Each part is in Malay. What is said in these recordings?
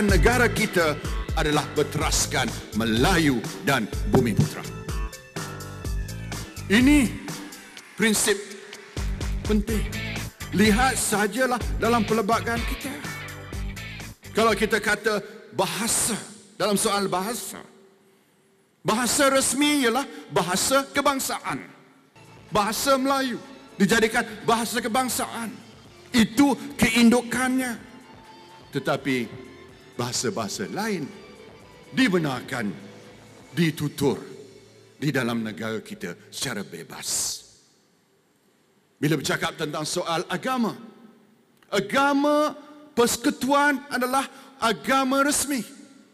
kemajuan negara kita adalah berteraskan Melayu dan Bumiputera. Ini prinsip penting. Lihat sajalah dalam perlembagaan kita. Kalau kita kata bahasa, dalam soal bahasa, bahasa resmi ialah bahasa kebangsaan. Bahasa Melayu dijadikan bahasa kebangsaan. Itu keindukannya. Tetapi bahasa-bahasa lain dibenarkan ditutur di dalam negara kita secara bebas. Bila bercakap tentang soal agama, agama persekutuan adalah agama resmi.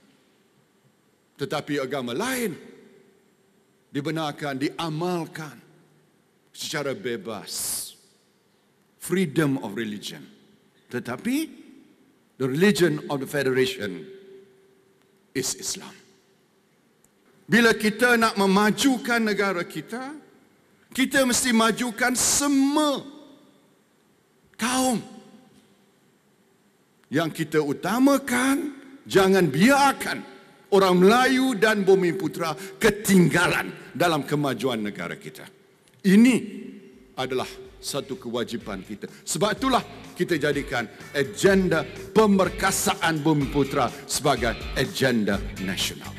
Tetapi agama lain dibenarkan, diamalkan secara bebas. Freedom of religion. Tetapi the religion of the federation is Islam. Bila kita nak memajukan negara kita, kita mesti majukan semua kaum. Yang kita utamakan, jangan biarkan orang Melayu dan Bumiputera ketinggalan dalam kemajuan negara kita. Ini adalah satu kewajipan kita. Sebab itulah kita jadikan agenda pemerkasaan Bumiputera sebagai agenda nasional.